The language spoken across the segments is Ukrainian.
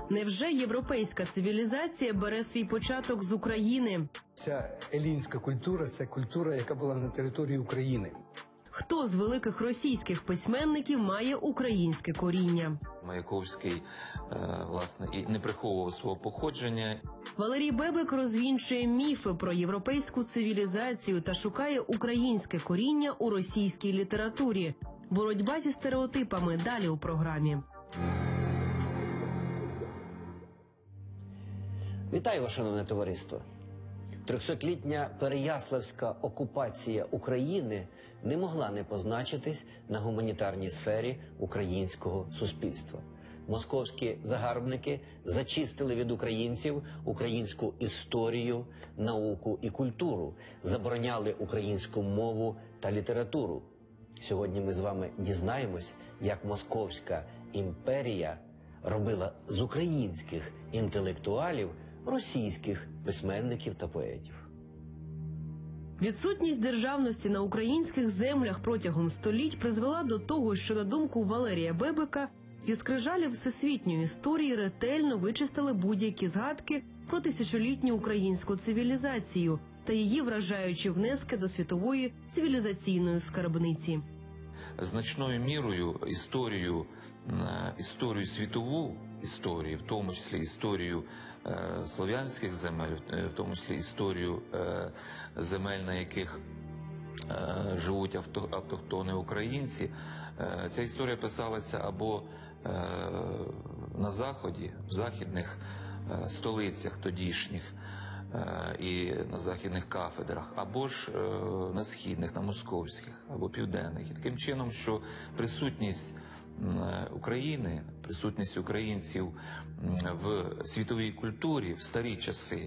Невже європейська цивілізація бере свій початок з України? Ця елінська культура – це культура, яка була на території України. Хто з великих російських письменників має українське коріння? Маяковський, власне, і не приховував свого походження. Валерій Бебек розвінчує міфи про європейську цивілізацію та шукає українське коріння у російській літературі. Боротьба зі стереотипами далі у програмі. Вітаю вас, шановне товариство. 300-літня переяславська окупація України не могла не позначитись на гуманітарній сфері українського суспільства. Московські загарбники зачистили від українців українську історію, науку і культуру, забороняли українську мову та літературу. Сьогодні ми з вами дізнаємось, як Московська імперія робила з українських інтелектуалів російських письменників та поетів. Відсутність державності на українських землях протягом століть призвела до того, що, на думку Валерія Бебека, зі скрижалів всесвітньої історії ретельно вичистили будь-які згадки про тисячолітню українську цивілізацію та її вражаючі внески до світової цивілізаційної скарбниці. Значною мірою історію світову, в тому числі історію слов'янських земель, в тому числі історію земель, на яких живуть автохтони українці, ця історія писалася або на Заході, в західних столицях тодішніх і на західних кафедрах, або ж на східних, на московських, або південних. І таким чином, що присутність України, присутність українців в світовій культурі в старі часи,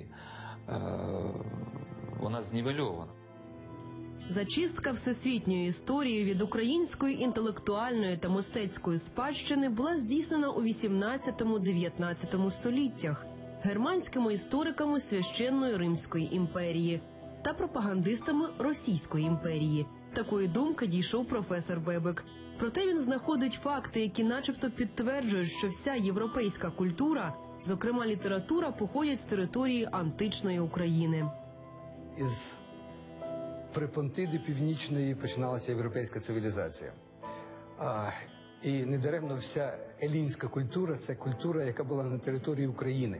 вона знівельована. Зачистка всесвітньої історії від української інтелектуальної та мистецької спадщини була здійснена у 18-19 століттях германськими істориками Священної Римської імперії та пропагандистами Російської імперії. Такої думки дійшов професор Бебек. Проте він знаходить факти, які начебто підтверджують, що вся європейська культура, зокрема література, походять з території античної України. Із Препонтиди Північної починалася європейська цивілізація. І недаремно вся елінська культура – це культура, яка була на території України.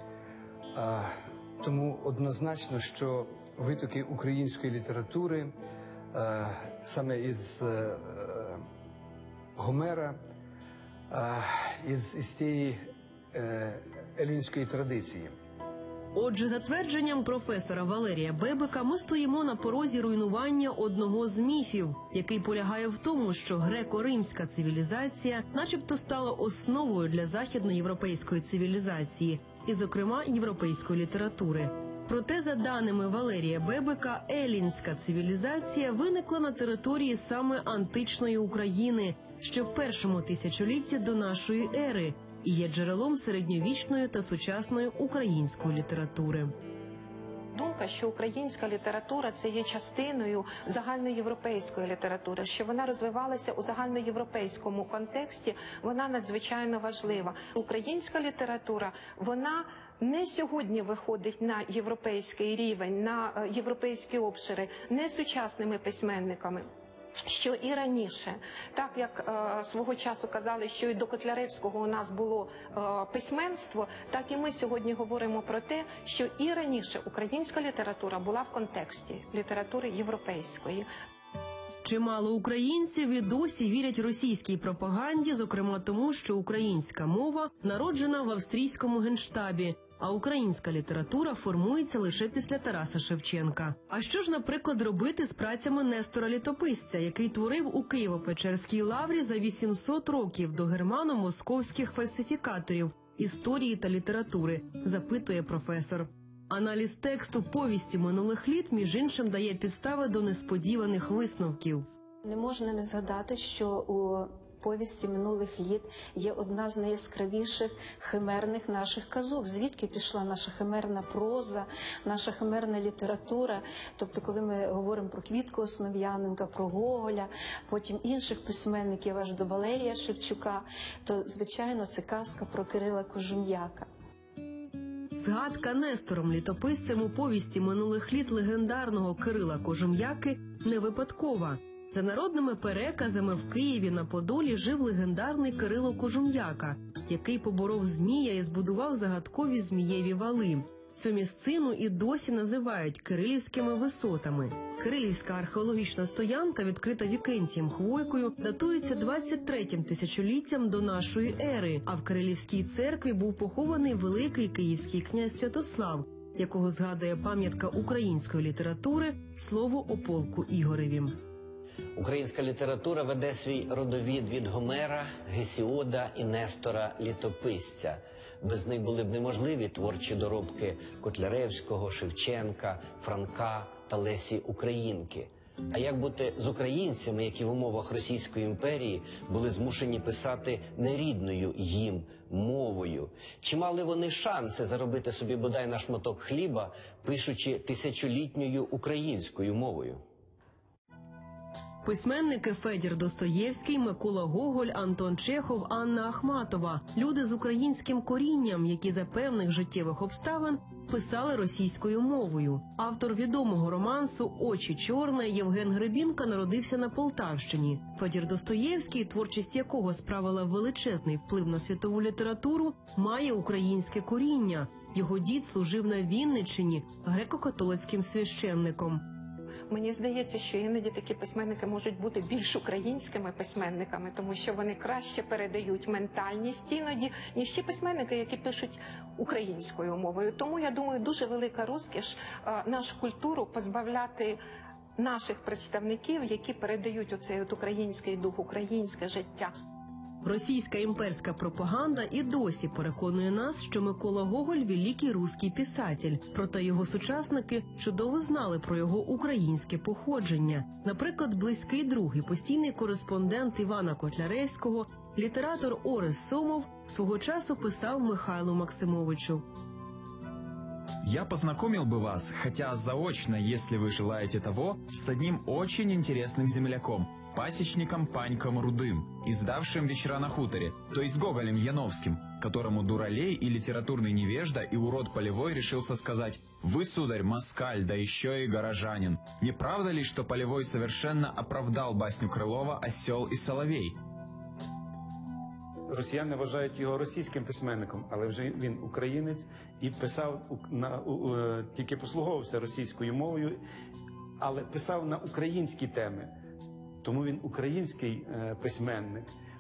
Тому однозначно, що витоки української літератури саме із Гомера, із цієї елінської традиції. Отже, за твердженням професора Валерія Бебека, ми стоїмо на порозі руйнування одного з міфів, який полягає в тому, що греко-римська цивілізація начебто стала основою для західноєвропейської цивілізації, і, зокрема, європейської літератури. Проте, за даними Валерія Бебека, елінська цивілізація виникла на території саме античної України, ще в першому тисячолітті до нашої ери, і є джерелом середньовічної та сучасної української літератури. Думка, що українська література – це є частиною загальноєвропейської літератури, що вона розвивалася у загальноєвропейському контексті, вона надзвичайно важлива. Українська література, вона не сьогодні виходить на європейський рівень, на європейські обшири, не сучасними письменниками. Що і раніше, так як свого часу казали, що і до Котляревського у нас було письменство, так і ми сьогодні говоримо про те, що і раніше українська література була в контексті літератури європейської. Чимало українців і досі вірять російській пропаганді, зокрема тому, що українська мова народжена в австрійському генштабі, а українська література формується лише після Тараса Шевченка. А що ж, наприклад, робити з працями Нестора Літописця, який творив у Києво-Печерській лаврі за 800 років до германо-московських фальсифікаторів історії та літератури, запитує професор. Аналіз тексту повісті минулих літ, між іншим, дає підстави до несподіваних висновків. Не можна не згадати, що у повісті минулих літ є одна з найяскравіших химерних наших казок. Звідки пішла наша химерна проза, наша химерна література? Тобто, коли ми говоримо про Квітку Основ'яненка, про Гоголя, потім інших письменників, аж до Валерія Шевчука, то, звичайно, це казка про Кирила Кожум'яка. Згадка Нестором літописцем у повісті минулих літ легендарного Кирила Кожум'яки не випадкова. За народними переказами в Києві на Подолі жив легендарний Кирило Кожум'яка, який поборов змія і збудував загадкові змієві вали. Цю місцину і досі називають Кирилівськими висотами. Кирилівська археологічна стоянка, відкрита Вікентієм Хвойкою, датується 23-м тисячоліттям до нашої ери, а в Кирилівській церкві був похований великий київський князь Святослав, якого згадує пам'ятка української літератури «Слово о полку Ігореві». Українська література веде свій родовід від Гомера, Гесіода і Нестора Літописця. Без них були б неможливі творчі доробки Котляревського, Шевченка, Франка та Лесі Українки. А як бути з українцями, які в умовах Російської імперії були змушені писати нерідною їм мовою? Чи мали вони шанси заробити собі бодай на шматок хліба, пишучи тисячолітньою українською мовою? Письменники Федір Достоєвський, Микола Гоголь, Антон Чехов, Анна Ахматова – люди з українським корінням, які за певних життєвих обставин писали російською мовою. Автор відомого романсу «Очі чорне» Євген Гребінка народився на Полтавщині. Федір Достоєвський, творчість якого справила величезний вплив на світову літературу, має українське коріння. Його дід служив на Вінниччині греко-католицьким священником. Мені здається, що іноді такі письменники можуть бути більш українськими письменниками, тому що вони краще передають ментальність іноді, ніж ті письменники, які пишуть українською мовою. Тому, я думаю, дуже велика розкіш нашу культуру позбавляти наших представників, які передають оцей український дух, українське життя. Російська імперська пропаганда і досі переконує нас, що Микола Гоголь – великий русський писатель. Проте його сучасники чудово знали про його українське походження. Наприклад, близький друг і постійний кореспондент Івана Котляревського, літератор Орес Сомов, свого часу писав Михайлу Максимовичу. Я познакомил бы вас, хотя заочно, если вы желаете того, с одним очень интересным земляком, пасечником Паньком Рудым, издавшим «Вечера на хуторе», то есть Гоголем Яновским, которому дуралей и литературный невежда и урод Полевой решился сказать: «Вы, сударь, москаль, да еще и горожанин. Не правда ли, что Полевой совершенно оправдал басню Крылова «Осел и соловей»?» Росіяни вважають його російським письменником, але вже він українець і писав, тільки послуговувався російською мовою, але писав на українські теми. Тому він український письменник.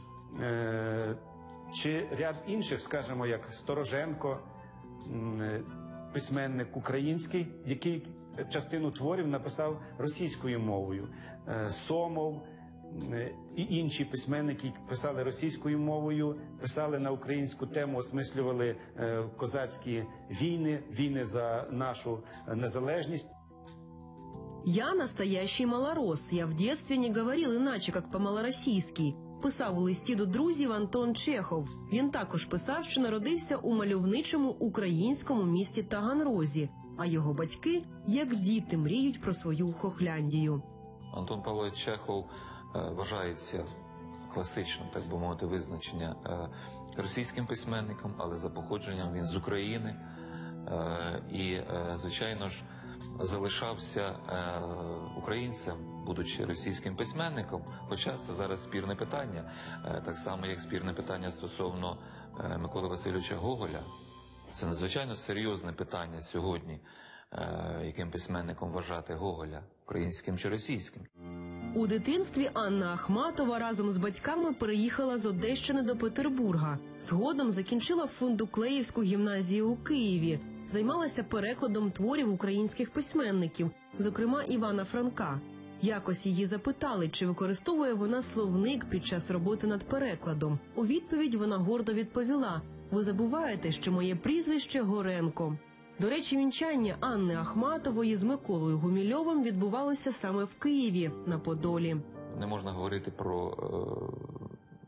Чи ряд інших, скажімо, як Стороженко, письменник український, який частину творів написав російською мовою. Сомов і інші письменники писали російською мовою, писали на українську тему, осмислювали козацькі війни, війни за нашу незалежність. «Я настоящий малорос. Я в детстве не говорил иначе, как по-малоросійськи», писав у листі до друзів Антон Чехов. Він також писав, що народився у мальовничому українському місті Таганрозі, а його батьки, як діти, мріють про свою Хохляндію. Антон Павлович Чехов вважається класичним, так би мовити, визначення російським письменником, але за походженням він з України і, звичайно ж, залишався українцем, будучи російським письменником, хоча це зараз спірне питання, так само, як спірне питання стосовно Миколи Васильовича Гоголя. Це надзвичайно серйозне питання сьогодні, яким письменником вважати Гоголя, українським чи російським. У дитинстві Анна Ахматова разом з батьками переїхала з Одещини до Петербурга. Згодом закінчила Фундуклеївську гімназію у Києві. Займалася перекладом творів українських письменників, зокрема Івана Франка. Якось її запитали, чи використовує вона словник під час роботи над перекладом. У відповідь вона гордо відповіла: «Ви забуваєте, що моє прізвище Горенко». До речі, вінчання Анни Ахматової з Миколою Гумільовим відбувалося саме в Києві, на Подолі. Не можна говорити про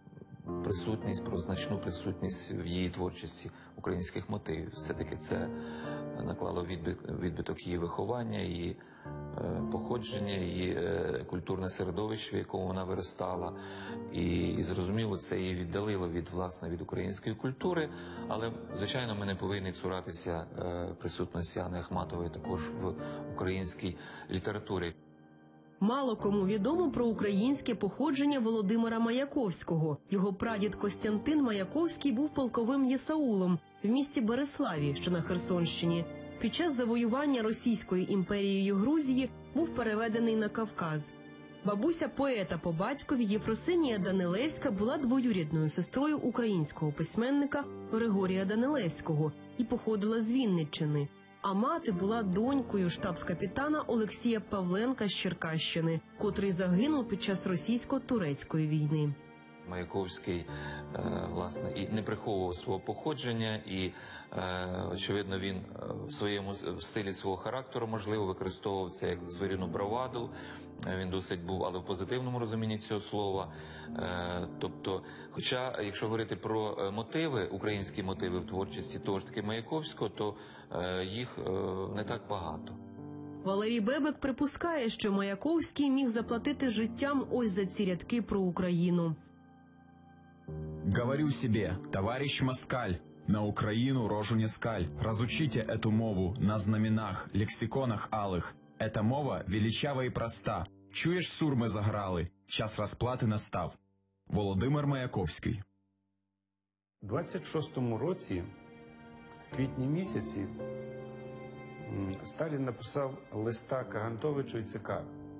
присутність, про значну присутність в її творчості українських мотивів. Все-таки це наклало відбиток її виховання, її походження, її культурне середовище, в якому вона виростала. І зрозуміло, це її віддалило від української культури. Але, звичайно, ми не повинні цуратися присутності Анни Ахматової також в українській літературі. Мало кому відомо про українське походження Володимира Маяковського. Його прадід Костянтин Маяковський був полковим єсаулом в місті Береславі, що на Херсонщині. Під час завоювання Російською імперією Грузії був переведений на Кавказ. Бабуся поета по батькові Єфросинія Данилевська була двоюрідною сестрою українського письменника Григорія Данилевського і походила з Вінниччини. А мати була донькою штабс-капітана Олексія Павленка з Черкащини, котрий загинув під час російсько-турецької війни. Маяковський, власне, і не приховував свого походження, і, очевидно, він в стилі свого характеру, можливо, використовував це як звірину браваду. Він досить був, але в позитивному розумінні цього слова. Тобто, хоча, якщо говорити про мотиви, українські мотиви в творчості того ж таки Маяковського, то їх не так багато. Валерій Бебек припускає, що Маяковський міг заплатити життям ось за ці рядки про Україну. «Говорю себе, товарищ москаль, на Украину рожу не скаль. Разучите эту мову на знаменах, лексиконах алых. Эта мова величава и проста. Чуєш, сурми заграли, час розплати настав». Володимир Маяковський. У 26-му році, в квітні місяці, Сталін написав листа Кагановичу і ЦК,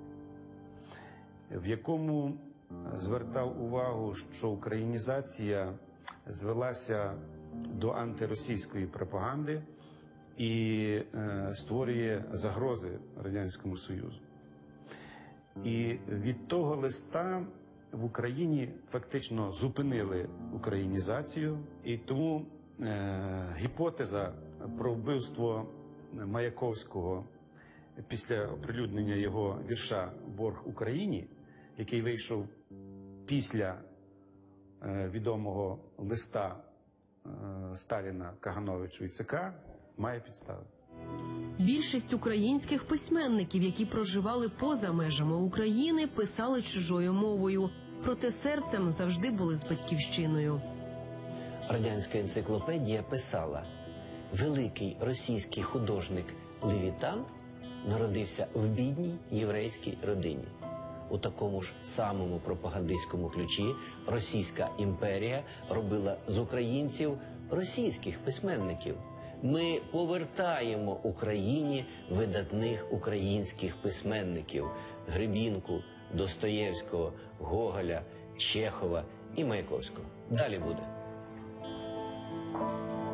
в якому звертав увагу, що українізація звелася до антиросійської пропаганди і створює загрози Радянському Союзу. І від того листа в Україні фактично зупинили українізацію, і тому гіпотеза про вбивство Маяковського після оприлюднення його вірша «Борг Україні», який вийшов після відомого листа Сталіна Кагановичу і ЦК, має підстави. Більшість українських письменників, які проживали поза межами України, писали чужою мовою. Проте серцем завжди були з батьківщиною. Радянська енциклопедія писала: великий російський художник Левітан народився в бідній єврейській родині. У такому ж самому пропагандистському ключі Російська імперія робила з українців російських письменників. Ми повертаємо Україні видатних українських письменників – Гребінку, Достоєвського, Гоголя, Чехова і Маяковського. Далі буде.